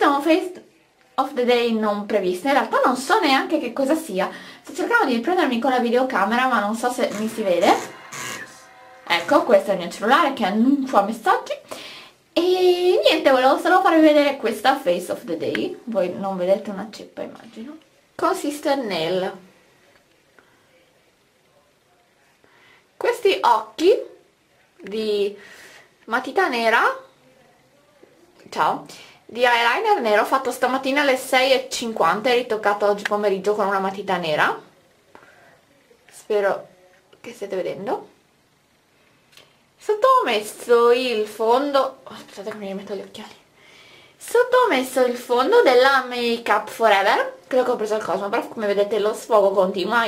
questo è un face of the day non previsto, in realtà non so neanche che cosa sia. Sto cercando di riprendermi con la videocamera ma non so se mi si vede. Ecco, questo è il mio cellulare che annuncia messaggi. E niente, volevo solo farvi vedere questa face of the day. Voi non vedete una ceppa, immagino. Consiste nel questi occhi di matita nera, ciao, di eyeliner nero fatto stamattina alle 6:50 e ritoccato oggi pomeriggio con una matita nera. Spero che stiate vedendo. Sotto ho messo il fondo, aspettate che mi rimetto gli occhiali. Sotto ho messo il fondo della Make Up Forever, quello che ho preso al Cosmo, però come vedete lo sfogo continua,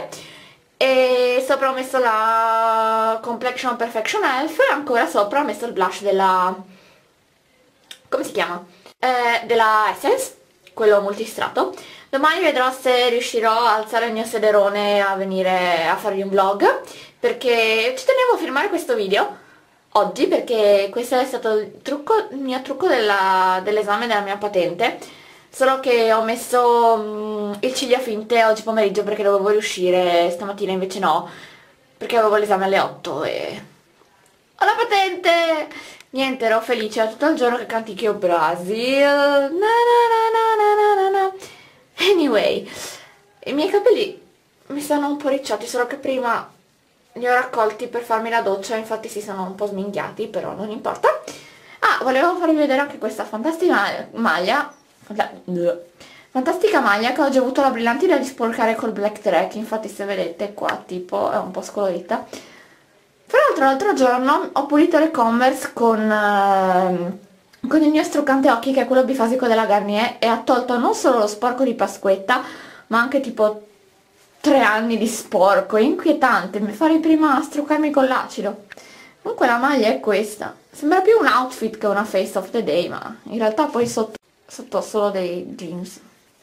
e sopra ho messo la Complexion Perfection Elf e ancora sopra ho messo il blush della, come si chiama? Della Essence, quello multistrato. Domani vedrò se riuscirò a alzare il mio sederone a venire a farvi un vlog, perché ci tenevo a filmare questo video oggi, perché questo è stato il mio trucco dell'esame della mia patente, solo che ho messo il ciglia finte oggi pomeriggio perché dovevo riuscire, stamattina invece no, perché avevo l'esame alle 8 e ho la patente! Niente, ero felice tutto il giorno che canticchio Brasil, na na na na na na na. Anyway, i miei capelli mi stanno un po' ricciati, solo che prima li ho raccolti per farmi la doccia, infatti si sono un po' sminchiati, però non importa. Ah, volevo farvi vedere anche questa fantastica maglia, che oggi ho avuto la brillante idea di sporcare col Black Track, infatti se vedete qua tipo è un po' scolorita. Tra l'altro l'altro giorno ho pulito le Converse con il mio struccante occhi, che è quello bifasico della Garnier, e ha tolto non solo lo sporco di Pasquetta, ma anche tipo 3 anni di sporco. È inquietante, mi farei prima struccarmi con l'acido. Comunque la maglia è questa, sembra più un outfit che una face of the day, ma in realtà poi sotto ho solo dei jeans.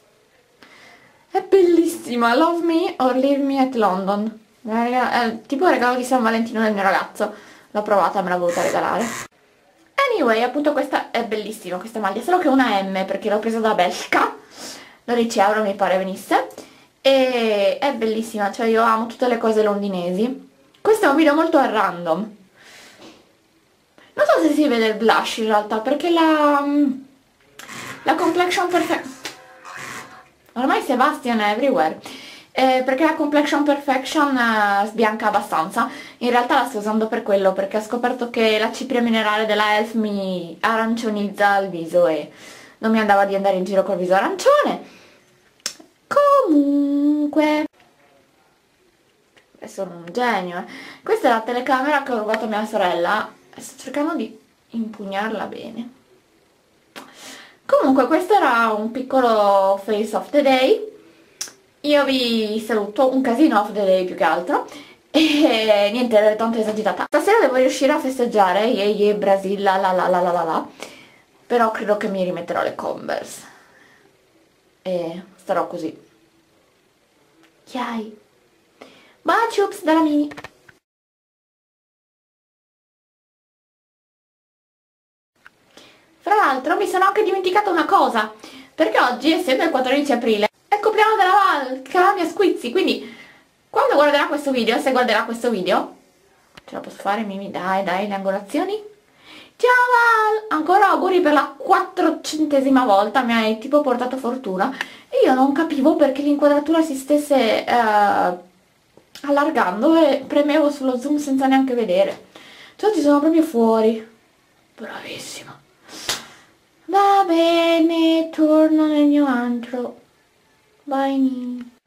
È bellissima, Love Me or Leave Me at London. È tipo il regalo di San Valentino del mio ragazzo, l'ho provata, me l'ha voluta regalare. Anyway, appunto questa è bellissima, questa maglia, solo che è una M perché l'ho presa da Belka, 12 euro mi pare venisse, e è bellissima, cioè io amo tutte le cose londinesi. Questo è un video molto a random, non so se si vede il blush in realtà, perché la Complexion Perfection, ormai Sebastian è everywhere, perché la Complexion Perfection sbianca abbastanza. In realtà la sto usando per quello, perché ho scoperto che la cipria minerale della Elf mi arancionizza il viso e non mi andava di andare in giro col viso arancione. Comunque sono un genio. Questa è la telecamera che ho rubato a mia sorella e sto cercando di impugnarla bene. Comunque questo era un piccolo face of the day. Io vi saluto, un casino of the day più che altro, e niente, tanto esagitata. Stasera devo riuscire a festeggiare, Brasil, la. Però credo che mi rimetterò le Converse e starò così. Yay! Baci, ups, dalla Mini! Fra l'altro mi sono anche dimenticata una cosa, perché oggi, essendo il 14 aprile, è il compleanno della Val, che è la mia Squizzy, quindi quando guarderà questo video, se guarderà questo video, ce la posso fare, Mimi? Dai, le angolazioni. Ciao Val! Ancora auguri per la 400esima volta, mi hai tipo portato fortuna. E io non capivo perché l'inquadratura si stesse allargando e premevo sullo zoom senza neanche vedere. Cioè ci sono proprio fuori. Bravissima. Va bene, torno nel mio antro. Bye.